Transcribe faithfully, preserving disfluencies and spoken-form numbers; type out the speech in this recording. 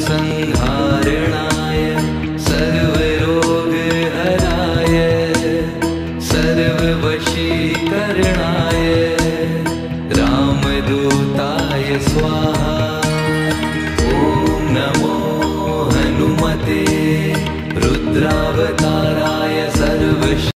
संहारणाय सर्वरोगहराय सर्ववशीकरणाय रामदूताय स्वाहा। ॐ नमो हनुमते रुद्रावताराय सर्व